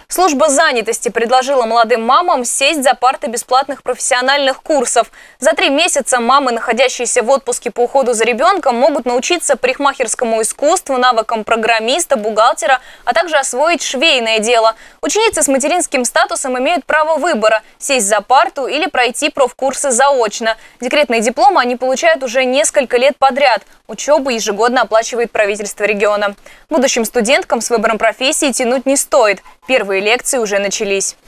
Служба занятости предложила молодым мамам сесть за парты бесплатных профессиональных курсов. За 3 месяца мамы, находящиеся в отпуске по уходу за ребенком, могут научиться парикмахерскому искусству, навыкам программиста, бухгалтера, а также освоить швейное дело. Ученицы с материнским статусом имеют право выбора – сесть за парту или пройти профкурсы заочно. Декретные дипломы они получают уже несколько лет подряд. Учебу ежегодно оплачивает правительство региона. Будущим студенткам с выбором профессии тянуть не стоит. Первые лекции уже начались.